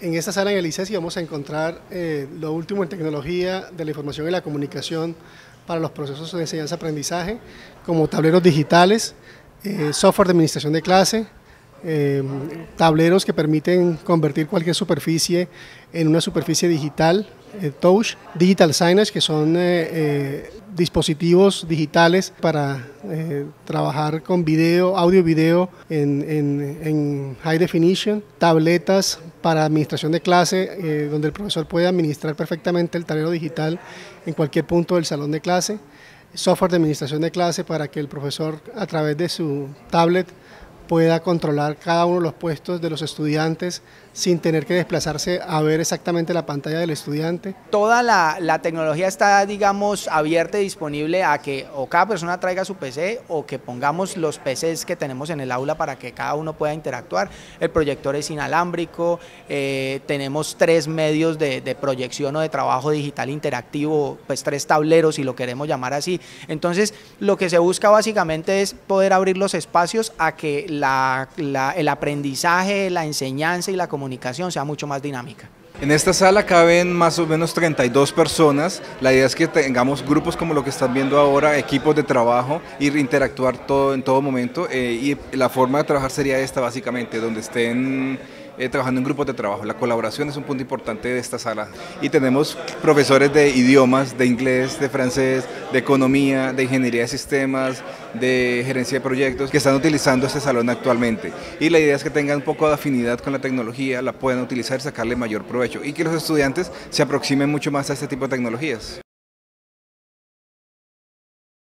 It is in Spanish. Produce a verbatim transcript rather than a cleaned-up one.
En esta sala en el ICESI vamos a encontrar eh, lo último en tecnología de la información y la comunicación para los procesos de enseñanza-aprendizaje, como tableros digitales, eh, software de administración de clase, eh, tableros que permiten convertir cualquier superficie en una superficie digital, eh, touch, digital signage, que son eh, eh, dispositivos digitales para eh, trabajar con video, audio y video en, en, en high definition, tabletas para administración de clase, eh, donde el profesor puede administrar perfectamente el tablero digital en cualquier punto del salón de clase, software de administración de clase para que el profesor a través de su tablet pueda controlar cada uno de los puestos de los estudiantes sin tener que desplazarse a ver exactamente la pantalla del estudiante. Toda la, la tecnología está, digamos, abierta y disponible a que o cada persona traiga su P C o que pongamos los P Cs que tenemos en el aula para que cada uno pueda interactuar. El proyector es inalámbrico, eh, tenemos tres medios de, de proyección o de trabajo digital interactivo, pues tres tableros si lo queremos llamar así. Entonces, lo que se busca básicamente es poder abrir los espacios a que la, la, el aprendizaje, la enseñanza y la comunicación sea mucho más dinámica. En esta sala caben más o menos treinta y dos personas. La idea es que tengamos grupos como lo que están viendo ahora, equipos de trabajo, ir a interactuar todo, en todo momento, eh, y la forma de trabajar sería esta básicamente, donde estén eh, trabajando en grupos de trabajo. La colaboración es un punto importante de esta sala y tenemos profesores de idiomas, de inglés, de francés, de economía, de ingeniería de sistemas, de gerencia de proyectos que están utilizando este salón actualmente, y la idea es que tengan un poco de afinidad con la tecnología, la puedan utilizar y sacarle mayor provecho y que los estudiantes se aproximen mucho más a este tipo de tecnologías.